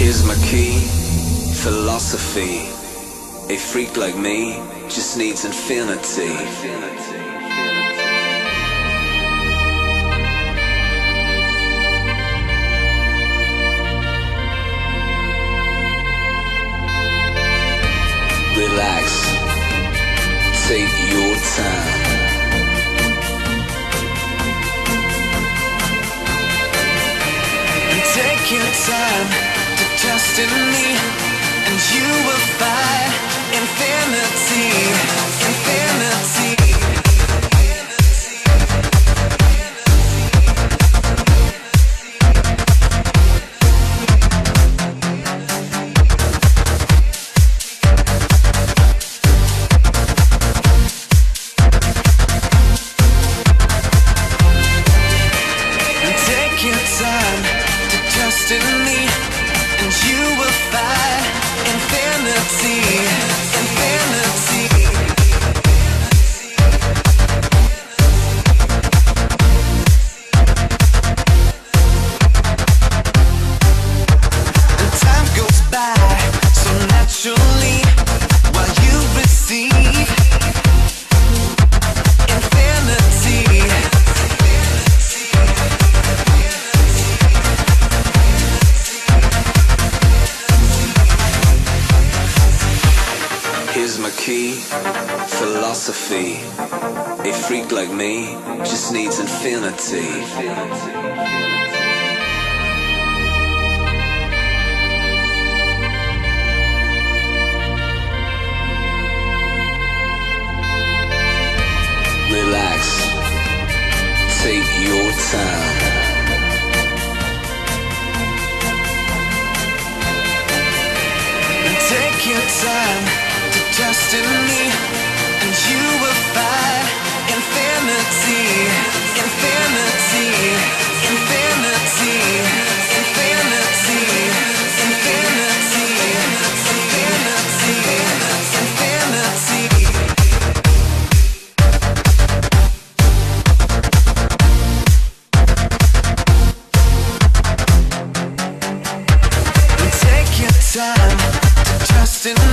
Here's my key, philosophy. A freak like me just needs infinity. Relax, take your time. And take your time to trust in me, and you will find infinity, infinity. Here's my key, philosophy. A freak like me just needs infinity. Relax, take your time. And take your time to trust in me, and you will find infinity, infinity, infinity, infinity, infinity, infinity, infinity. Time to trust in